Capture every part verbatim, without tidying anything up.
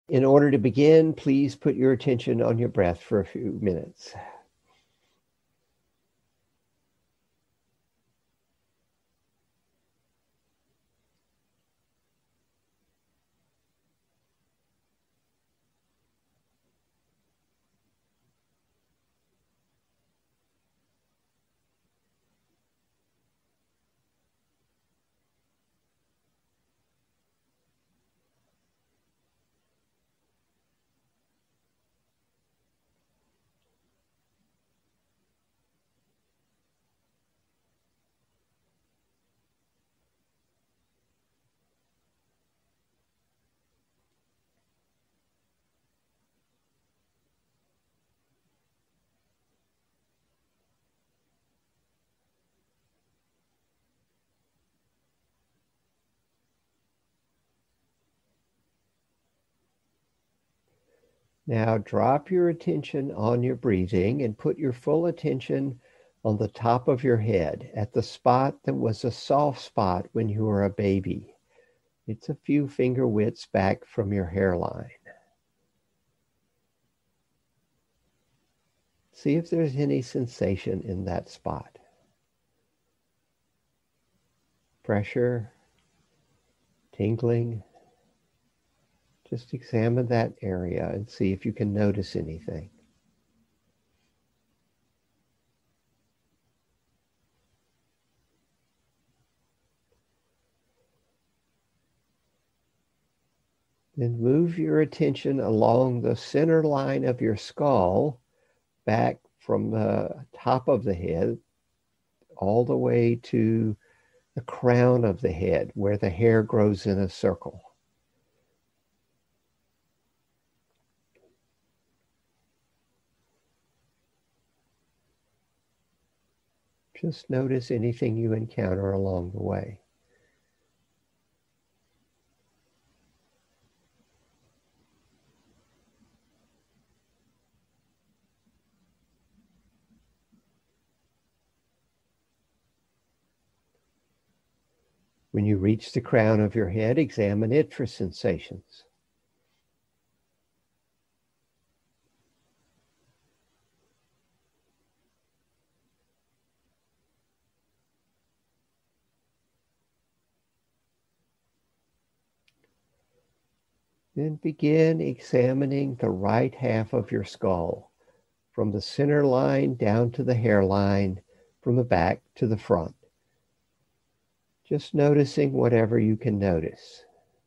In order to begin, please put your attention on your breath for a few minutes. Now drop your attention on your breathing and put your full attention on the top of your head at the spot that was a soft spot when you were a baby. It's a few finger widths back from your hairline. See if there's any sensation in that spot. Pressure, tingling. Just examine that area and see if you can notice anything. Then move your attention along the center line of your skull, back from the top of the head, all the way to the crown of the head, where the hair grows in a circle. Just notice anything you encounter along the way. When you reach the crown of your head, examine it for sensations. Then begin examining the right half of your skull, from the center line down to the hairline, from the back to the front. Just noticing whatever you can notice.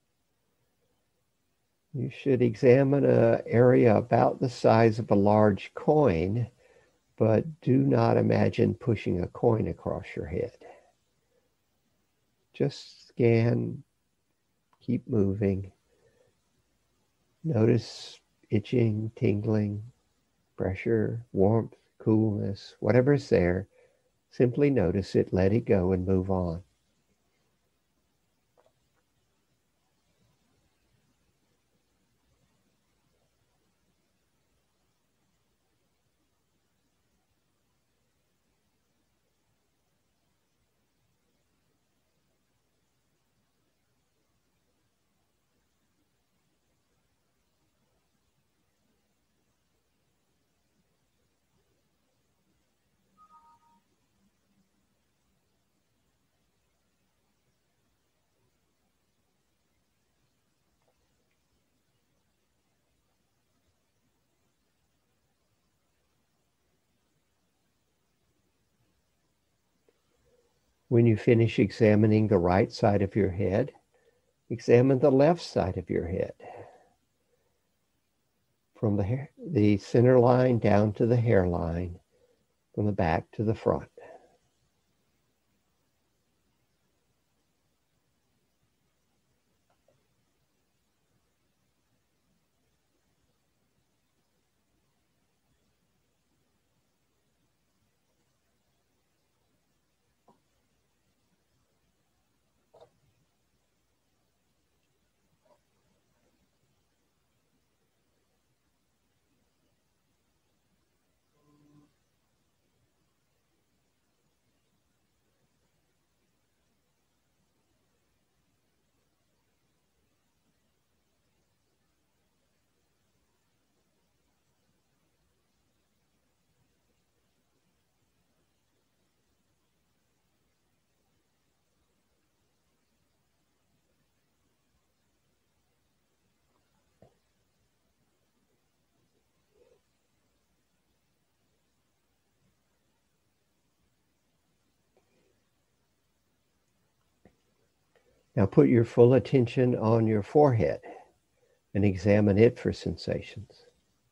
You should examine an area about the size of a large coin, but do not imagine pushing a coin across your head. Just scan, keep moving. Notice itching, tingling, pressure, warmth, coolness, whatever's there. Simply notice it, let it go, and move on. When you finish examining the right side of your head, examine the left side of your head. From the, hair, the center line down to the hairline, from the back to the front. Now put your full attention on your forehead and examine it for sensations.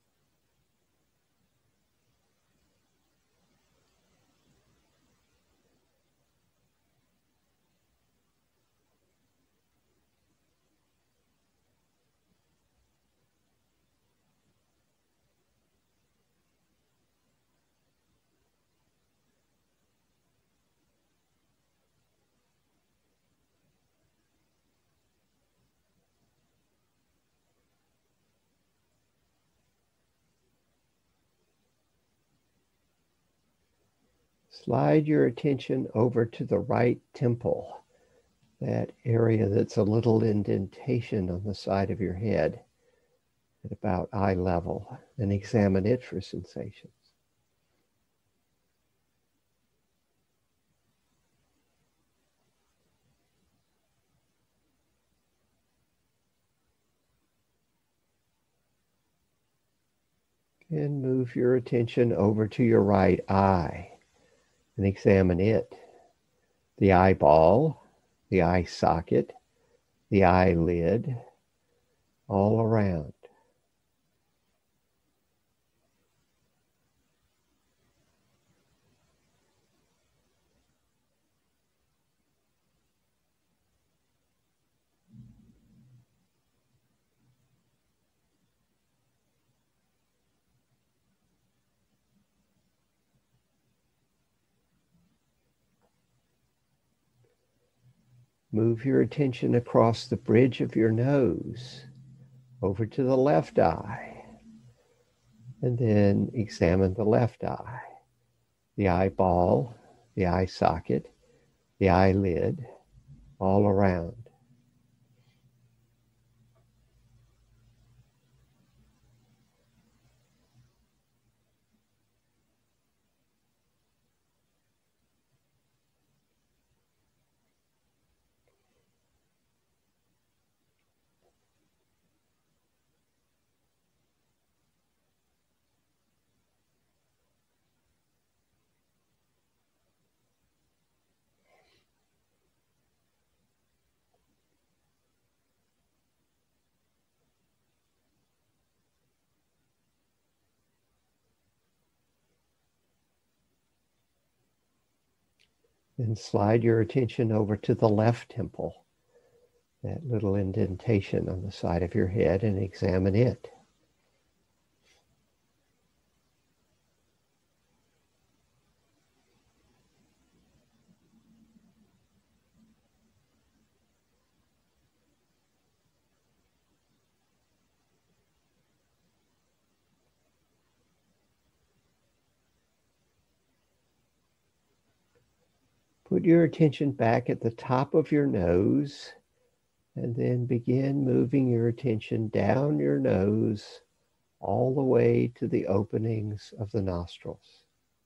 Slide your attention over to the right temple, that area that's a little indentation on the side of your head at about eye level, and examine it for sensations. And move your attention over to your right eye and examine it. The eyeball, the eye socket, the eyelid, all around. Move your attention across the bridge of your nose over to the left eye, and then examine the left eye, the eyeball, the eye socket, the eyelid, all around. Then slide your attention over to the left temple, that little indentation on the side of your head, and examine it. Put your attention back at the top of your nose, and then begin moving your attention down your nose all the way to the openings of the nostrils.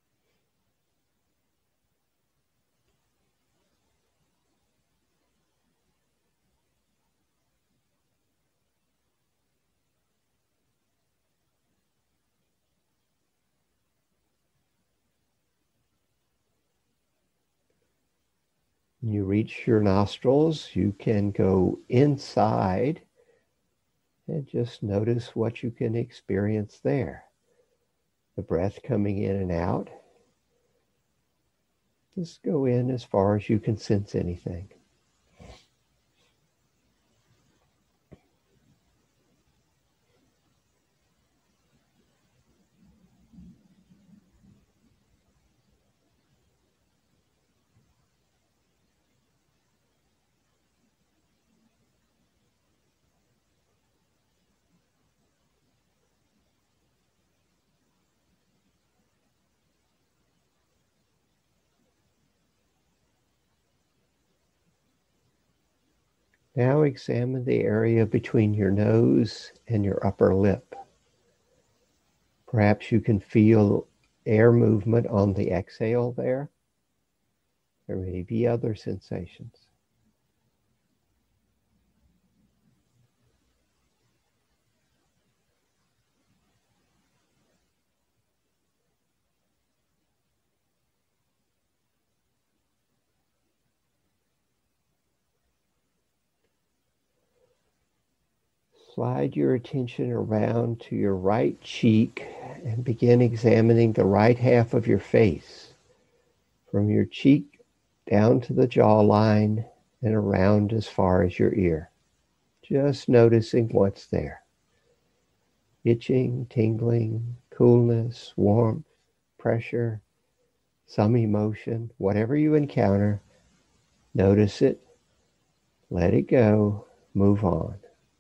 When you reach your nostrils, you can go inside and just notice what you can experience there. The breath coming in and out. Just go in as far as you can sense anything. Now examine the area between your nose and your upper lip. Perhaps you can feel air movement on the exhale there. There may be other sensations. Slide your attention around to your right cheek and begin examining the right half of your face, from your cheek down to the jawline and around as far as your ear. Just noticing what's there. Itching, tingling, coolness, warmth, pressure, some emotion, whatever you encounter, notice it, let it go, move on.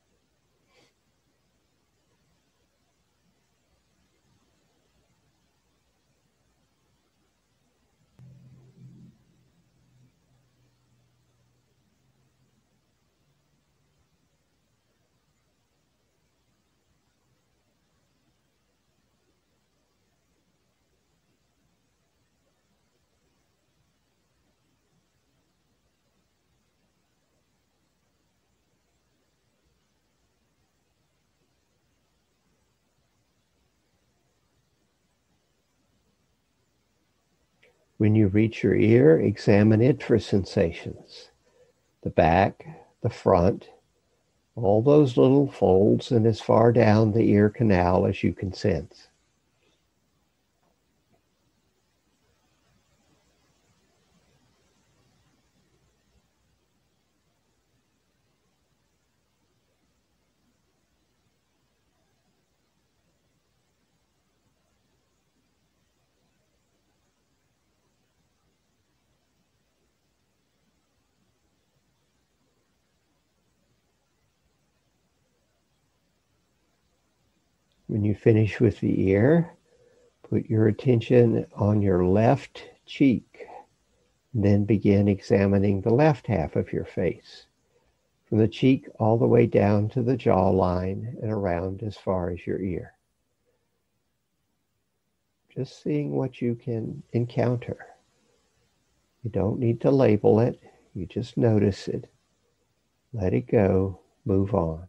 When you reach your ear, examine it for sensations. The back, the front, all those little folds, and as far down the ear canal as you can sense. When you finish with the ear, put your attention on your left cheek. Then begin examining the left half of your face, from the cheek all the way down to the jawline and around as far as your ear. Just seeing what you can encounter. You don't need to label it. You just notice it. Let it go. Move on.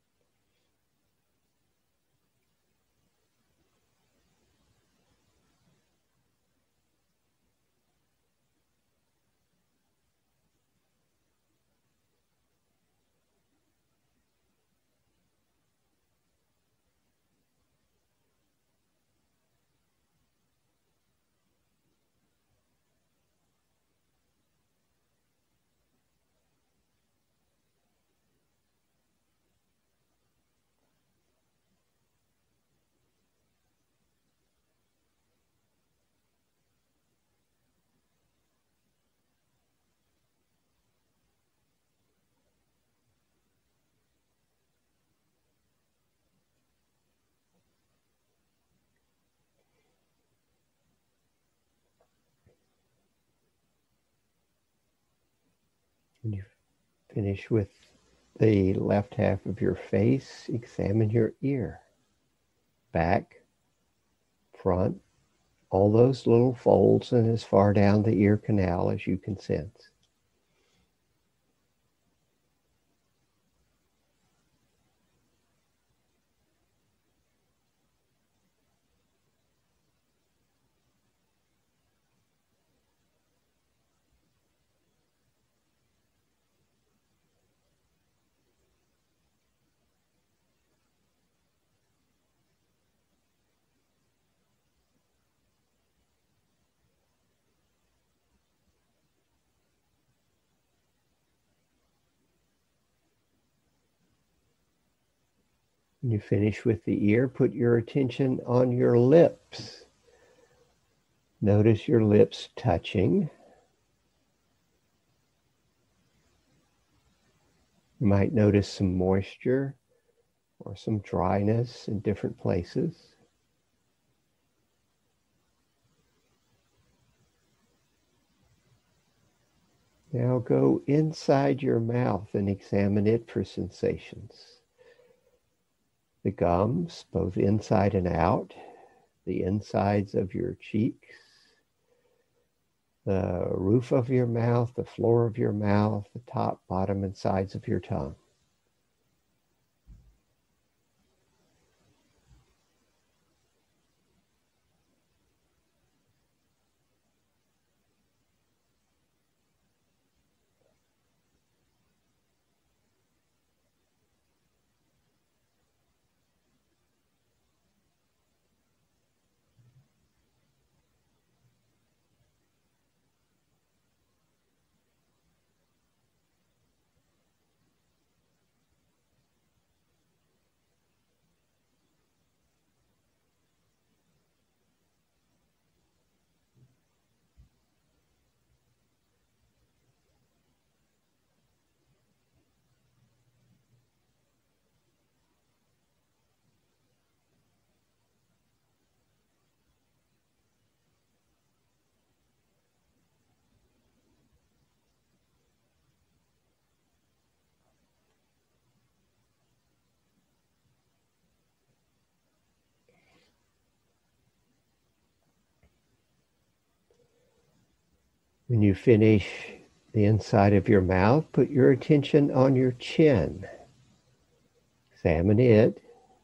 When you finish with the left half of your face, examine your ear, back, front, all those little folds, and as far down the ear canal as you can sense. When you finish with the ear, put your attention on your lips. Notice your lips touching. You might notice some moisture or some dryness in different places. Now go inside your mouth and examine it for sensations. The gums, both inside and out, the insides of your cheeks, the roof of your mouth, the floor of your mouth, the top, bottom, and sides of your tongue. When you finish the inside of your mouth, put your attention on your chin. Examine it.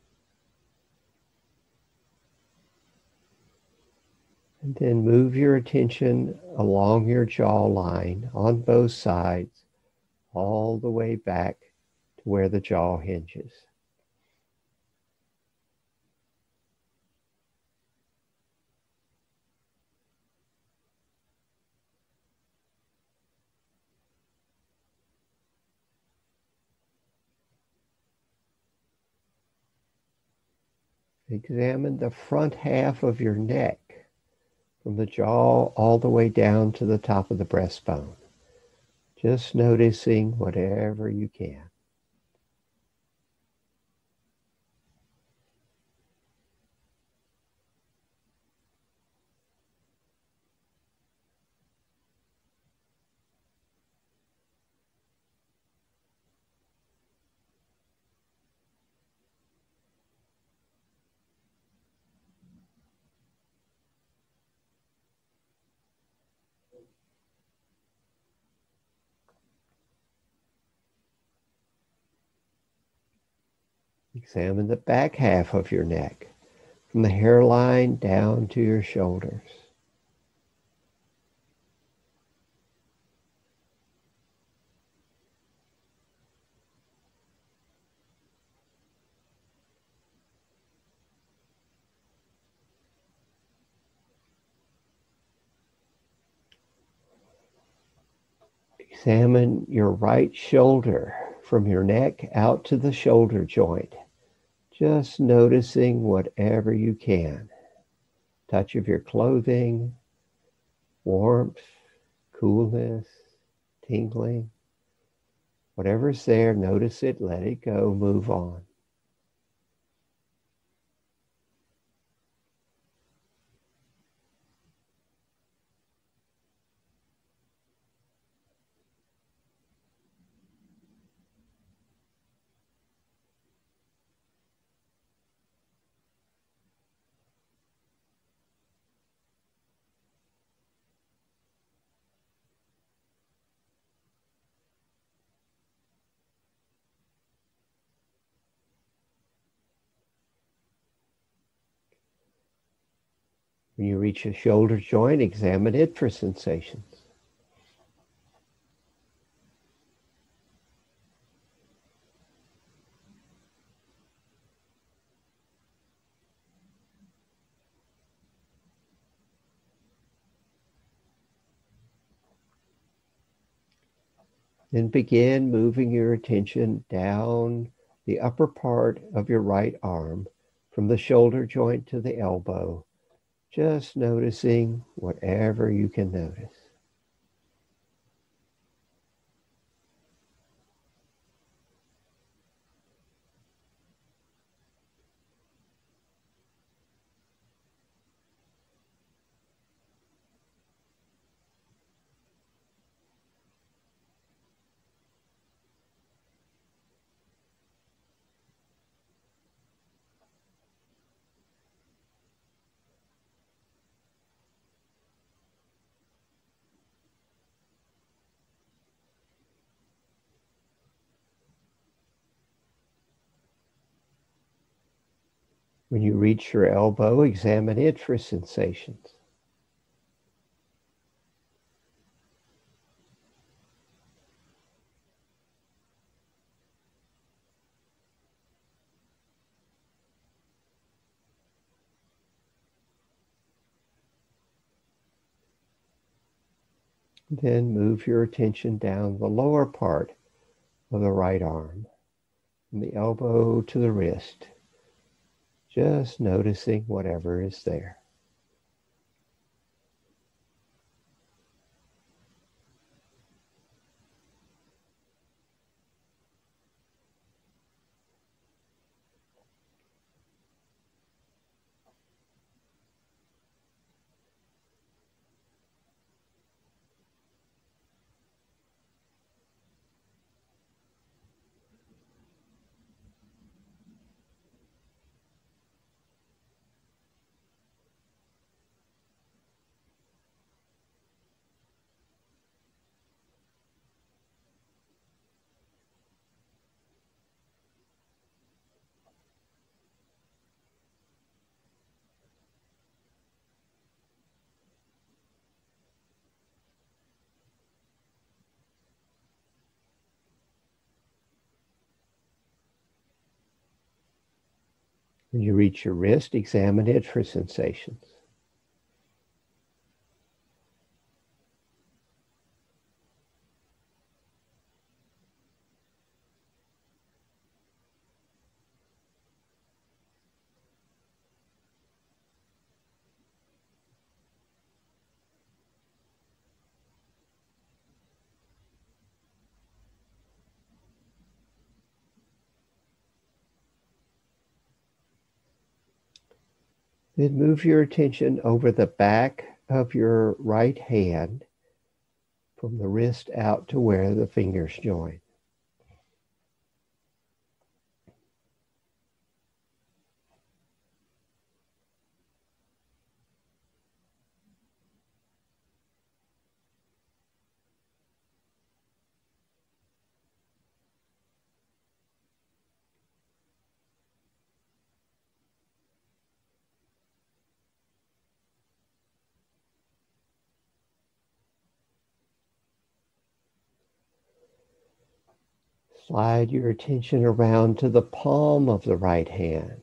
And then move your attention along your jawline on both sides, all the way back to where the jaw hinges. Examine the front half of your neck, from the jaw all the way down to the top of the breastbone. Just noticing whatever you can. Examine the back half of your neck, from the hairline down to your shoulders. Examine your right shoulder, from your neck out to the shoulder joint. Just noticing whatever you can. Touch of your clothing, warmth, coolness, tingling. Whatever's there, notice it, let it go, move on. When you reach a shoulder joint, examine it for sensations. Then begin moving your attention down the upper part of your right arm, from the shoulder joint to the elbow, just noticing whatever you can notice. When you reach your elbow, examine it for sensations. Then move your attention down the lower part of the right arm, from the elbow to the wrist, just noticing whatever is there. When you reach your wrist, examine it for sensations. Then move your attention over the back of your right hand from the wrist out to where the fingers join. Slide your attention around to the palm of the right hand.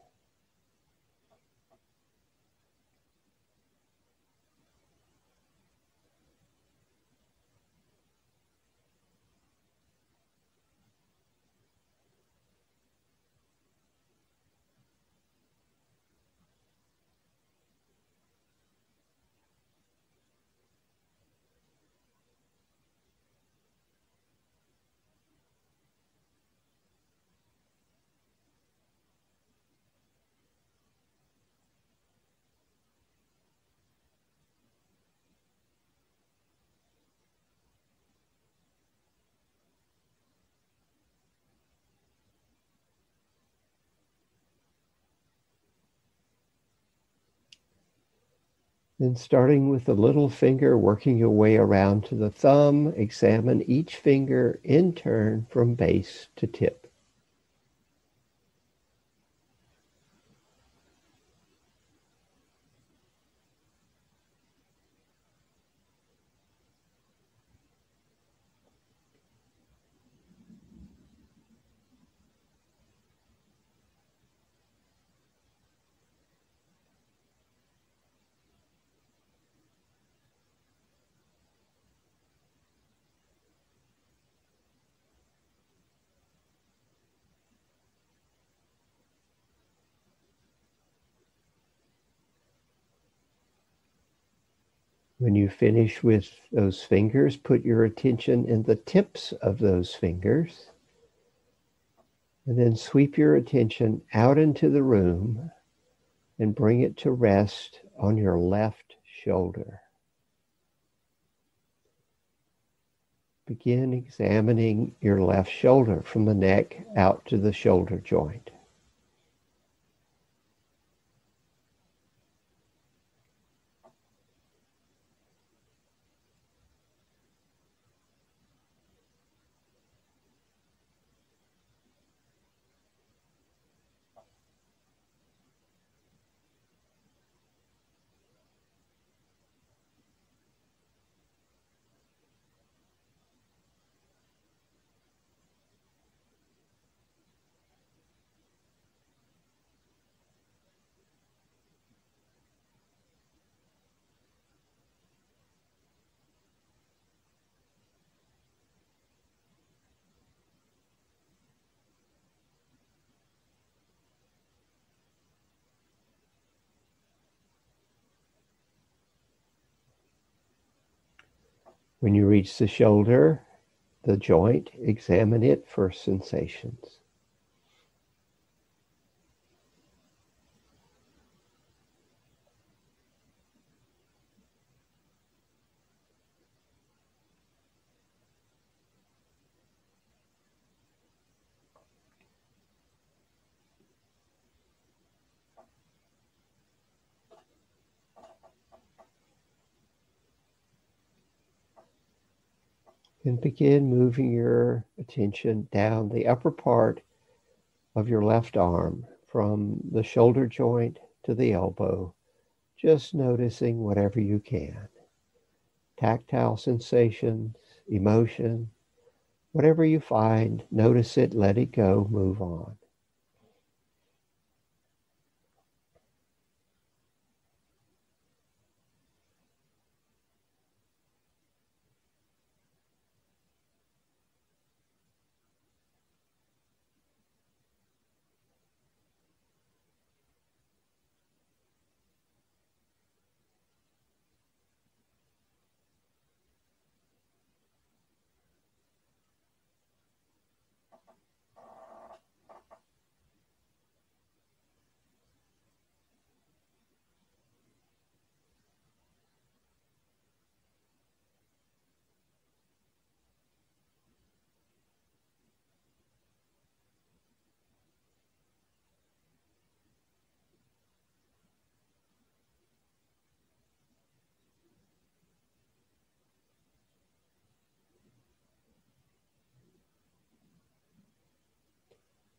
Then starting with the little finger, working your way around to the thumb, examine each finger in turn from base to tip. When you finish with those fingers, put your attention in the tips of those fingers, and then sweep your attention out into the room and bring it to rest on your left shoulder. Begin examining your left shoulder from the neck out to the shoulder joint. When you reach the shoulder, the joint, examine it for sensations. And begin moving your attention down the upper part of your left arm from the shoulder joint to the elbow, just noticing whatever you can. Tactile sensations, emotion, whatever you find, notice it, let it go, move on.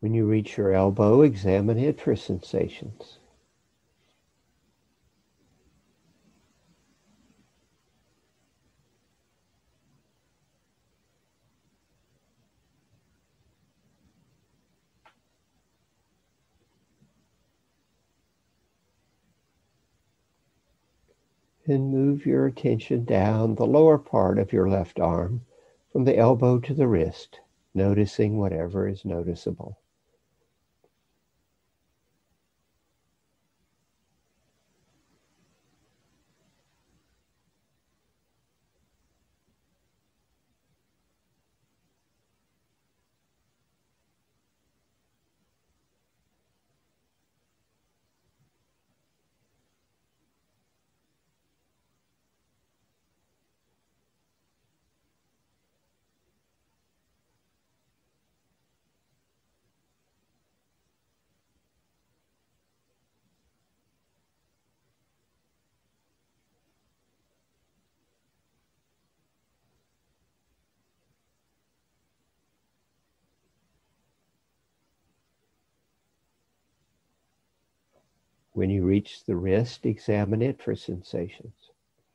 When you reach your elbow, examine it for sensations. And move your attention down the lower part of your left arm, from the elbow to the wrist, noticing whatever is noticeable. When you reach the wrist, examine it for sensations.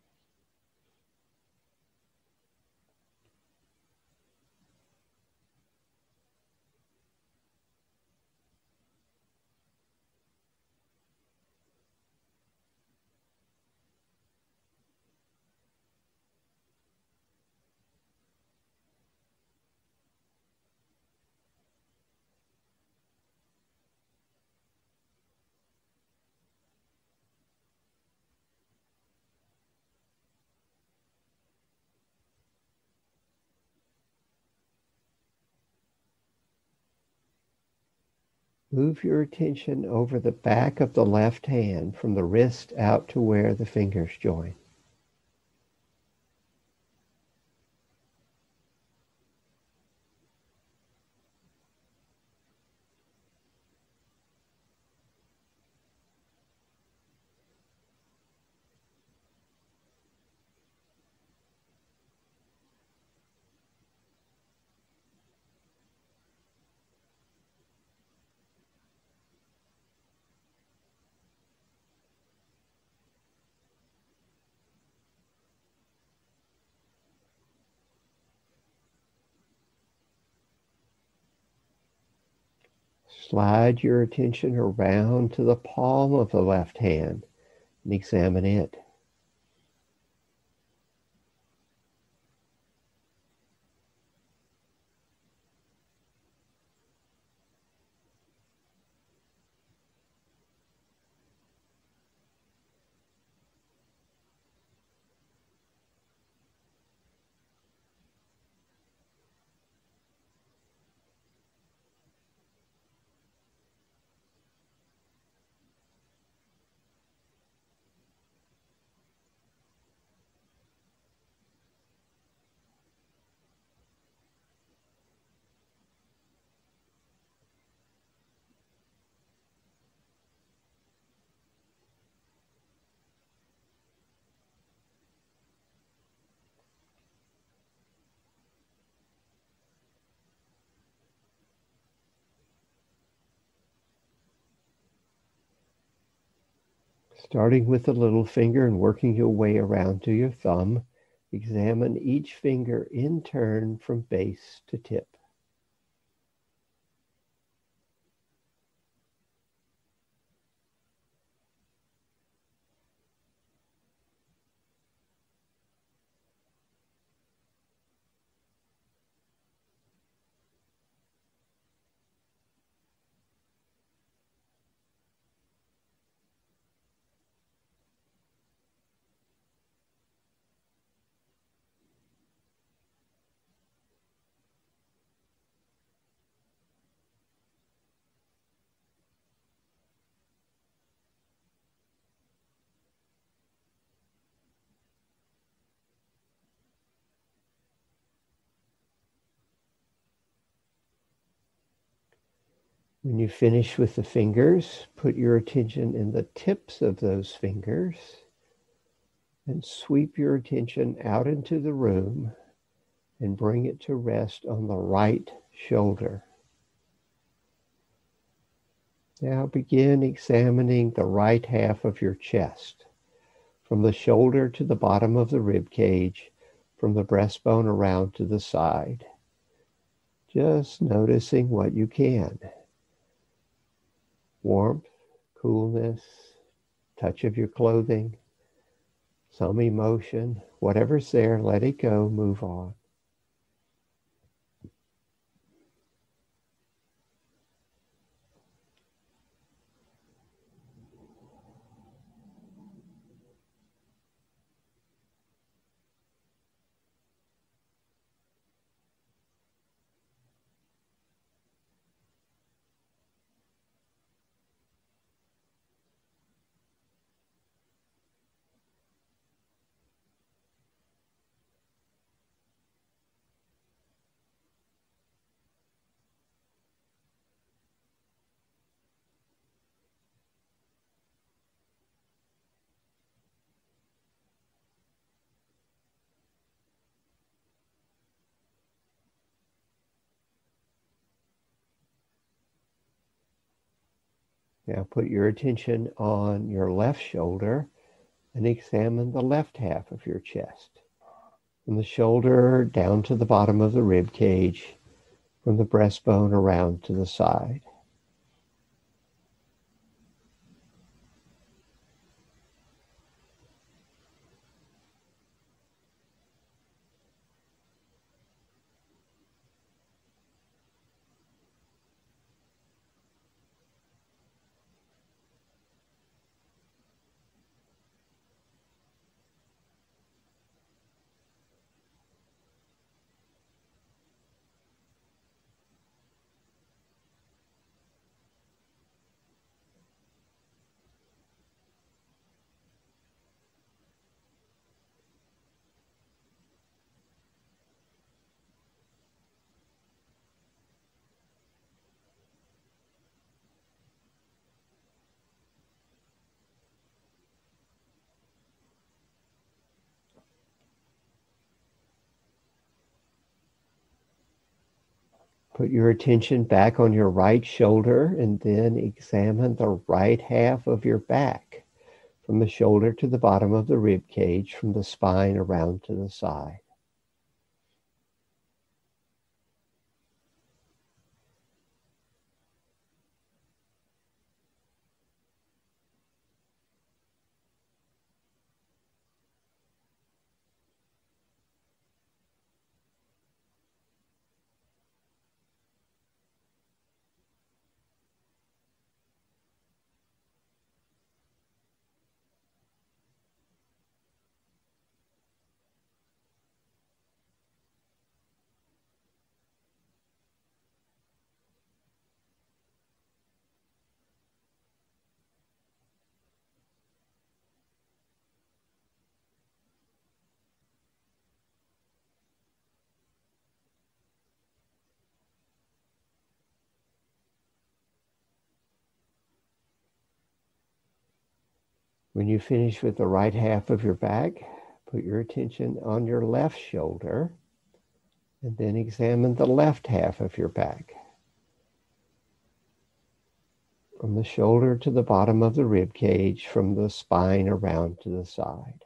Move your attention over the back of the left hand from the wrist out to where the fingers join. Slide your attention around to the palm of the left hand and examine it. Starting with the little finger and working your way around to your thumb, examine each finger in turn from base to tip. When you finish with the fingers, put your attention in the tips of those fingers and sweep your attention out into the room and bring it to rest on the right shoulder. Now begin examining the right half of your chest, from the shoulder to the bottom of the rib cage, from the breastbone around to the side. Just noticing what you can. Warmth, coolness, touch of your clothing, some emotion, whatever's there, let it go, move on. Now put your attention on your left shoulder and examine the left half of your chest. From the shoulder down to the bottom of the rib cage, from the breastbone around to the side. Put your attention back on your right shoulder and then examine the right half of your back, from the shoulder to the bottom of the rib cage, from the spine around to the side. When you finish with the right half of your back, put your attention on your left shoulder and then examine the left half of your back, from the shoulder to the bottom of the rib cage, from the spine around to the side.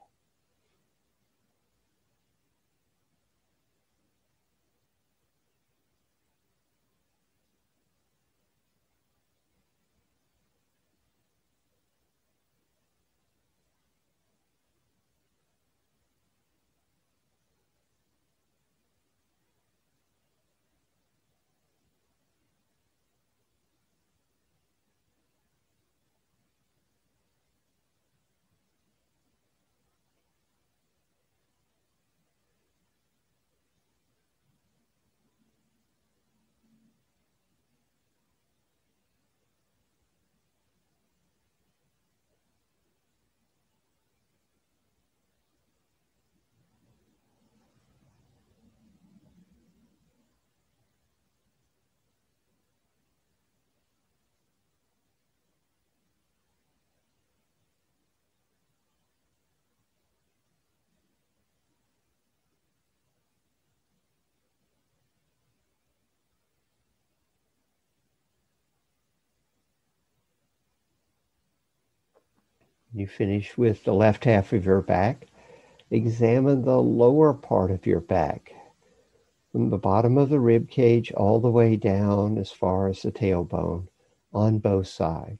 You finish with the left half of your back. Examine the lower part of your back, from the bottom of the rib cage all the way down as far as the tailbone on both sides.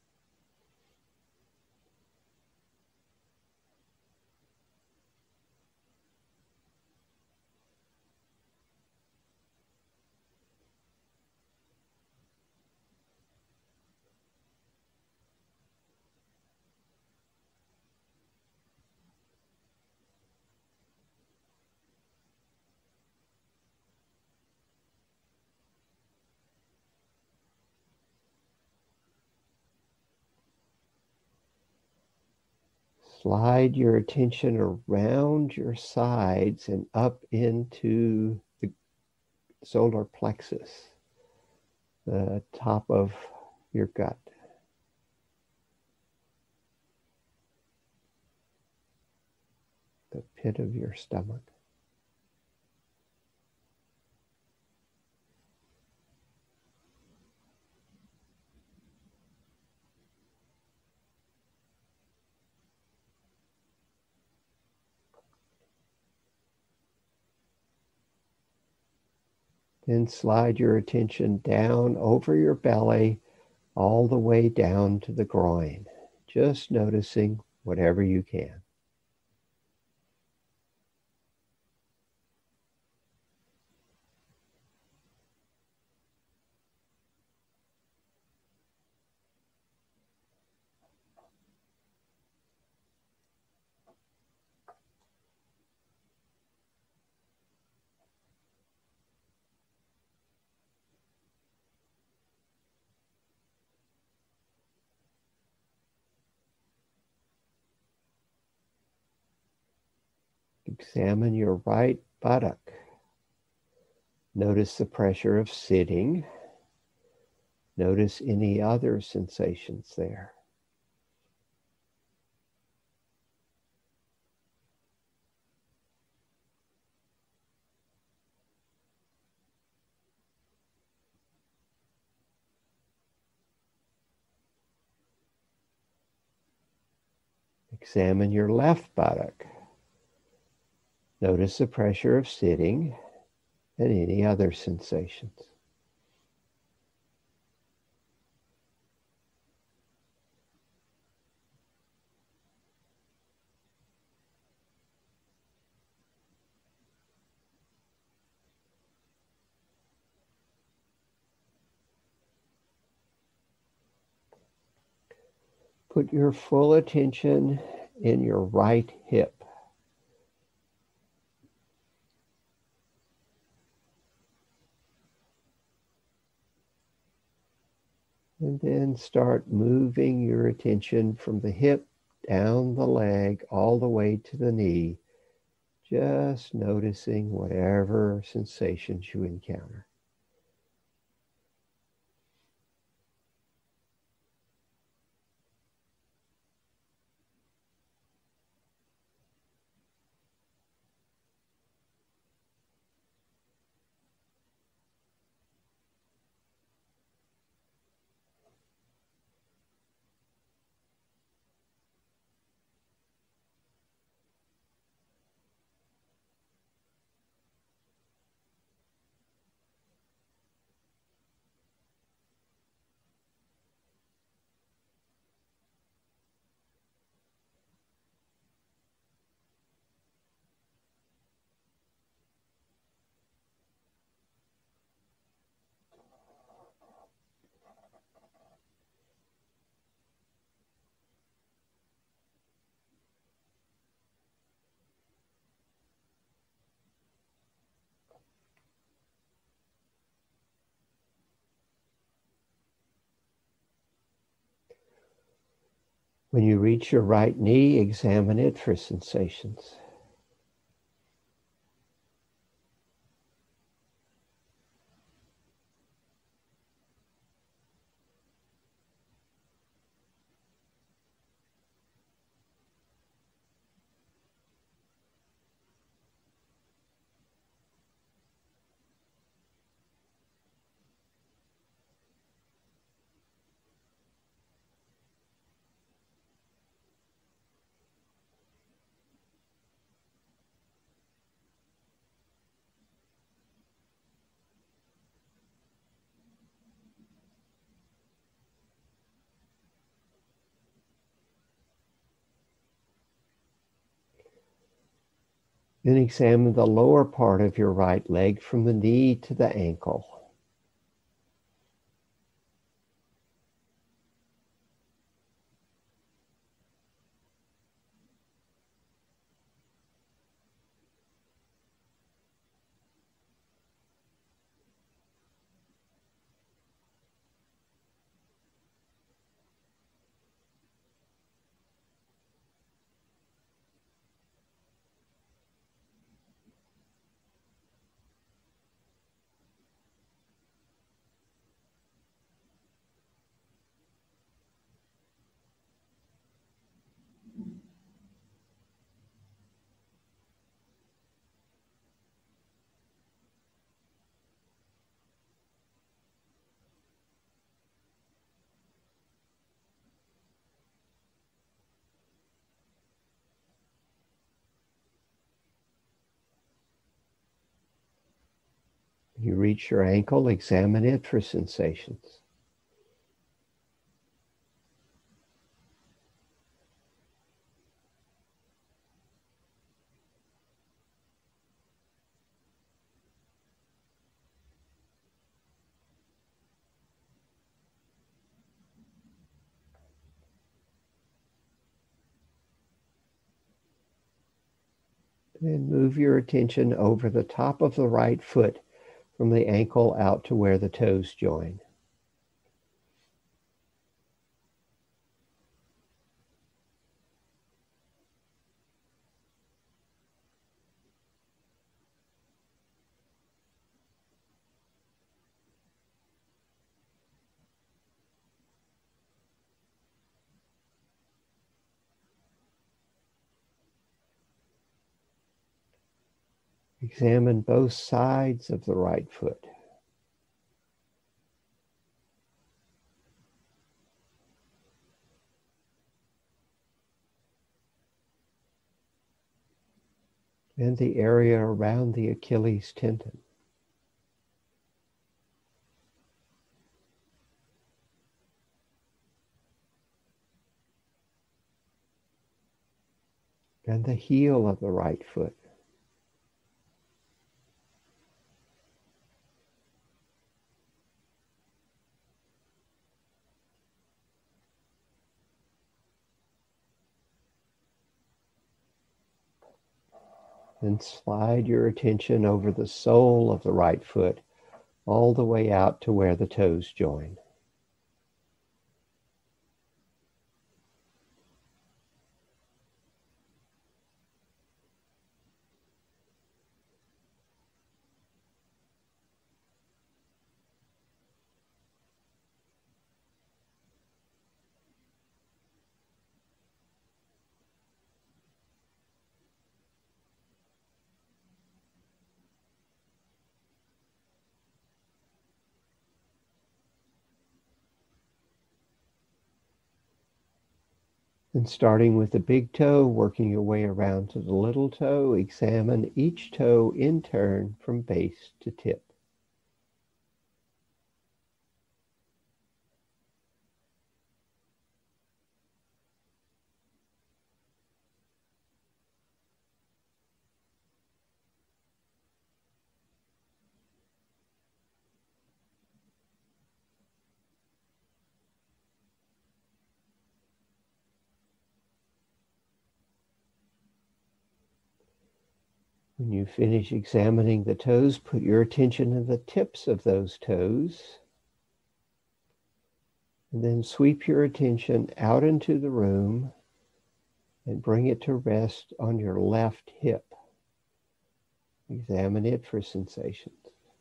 Slide your attention around your sides and up into the solar plexus, the top of your gut. The pit of your stomach. Then slide your attention down over your belly, all the way down to the groin, just noticing whatever you can. Examine your right buttock. Notice the pressure of sitting. Notice any other sensations there. Examine your left buttock. Notice the pressure of sitting and any other sensations. Put your full attention in your right hip. And then start moving your attention from the hip down the leg all the way to the knee, just noticing whatever sensations you encounter. When you reach your right knee, examine it for sensations. Then examine the lower part of your right leg from the knee to the ankle. You reach your ankle, examine it for sensations. Then move your attention over the top of the right foot from the ankle out to where the toes join. Examine both sides of the right foot. And the area around the Achilles tendon. And the heel of the right foot. Then slide your attention over the sole of the right foot all the way out to where the toes join. And starting with the big toe, working your way around to the little toe, examine each toe in turn from base to tip. When you finish examining the toes, put your attention to the tips of those toes. And then sweep your attention out into the room and bring it to rest on your left hip. Examine it for sensations.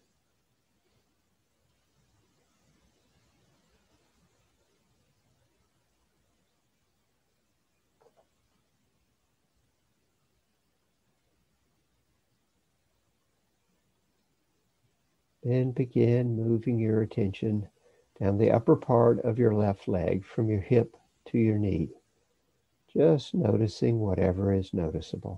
Then begin moving your attention down the upper part of your left leg from your hip to your knee, just noticing whatever is noticeable.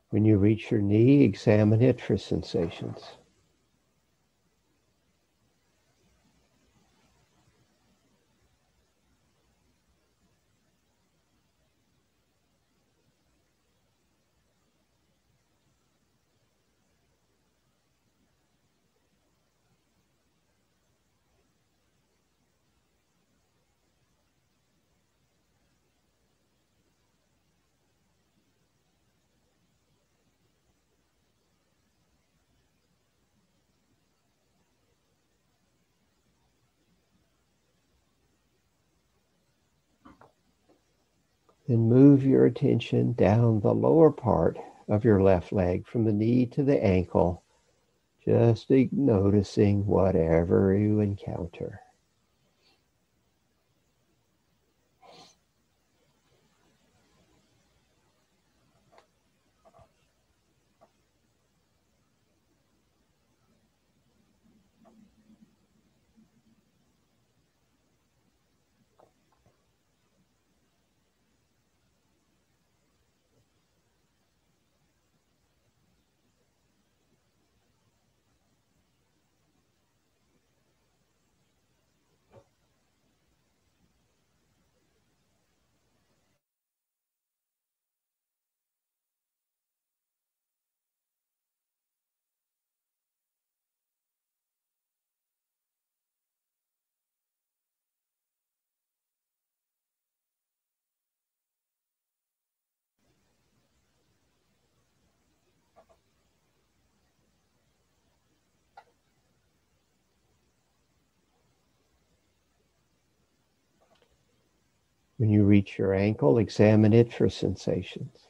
When you reach your knee, examine it for sensations. Then move your attention down the lower part of your left leg from the knee to the ankle, just noticing whatever you encounter. When you reach your ankle, examine it for sensations.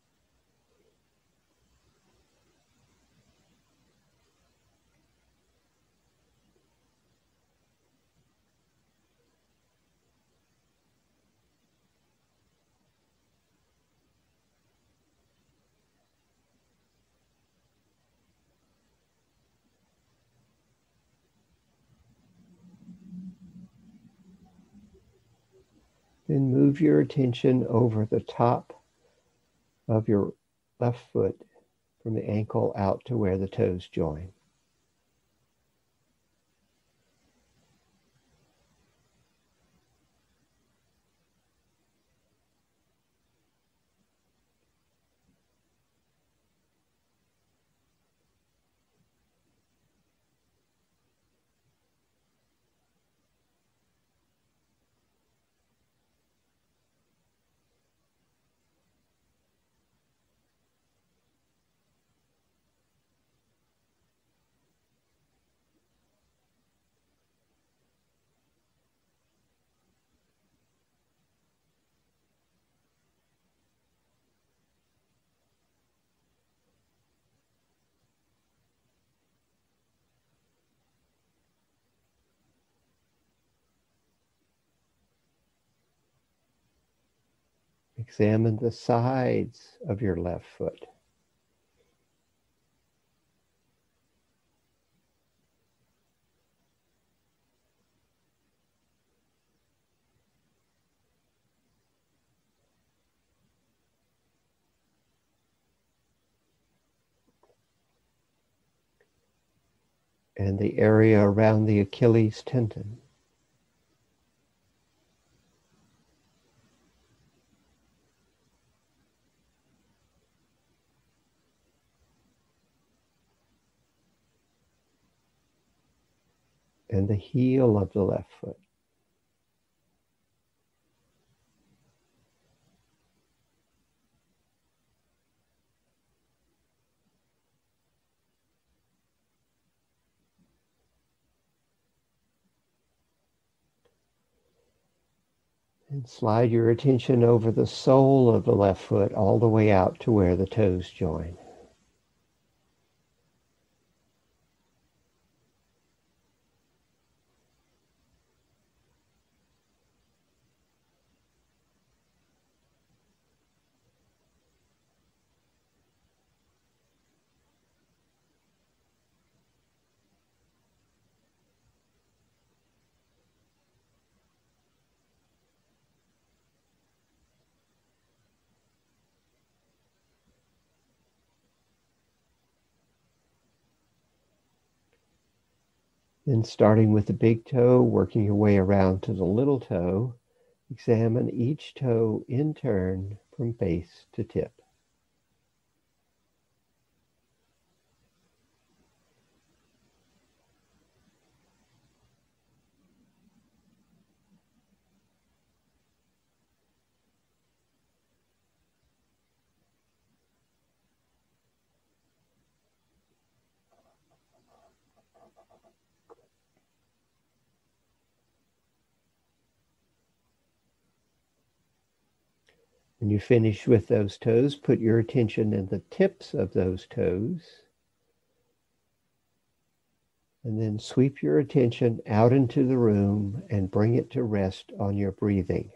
Then move your attention over the top of your left foot from the ankle out to where the toes join. Examine the sides of your left foot. And the area around the Achilles tendon. And the heel of the left foot. And slide your attention over the sole of the left foot all the way out to where the toes join. Then starting with the big toe, working your way around to the little toe, examine each toe in turn from base to tip. When you finish with those toes, put your attention in the tips of those toes. And then sweep your attention out into the room and bring it to rest on your breathing.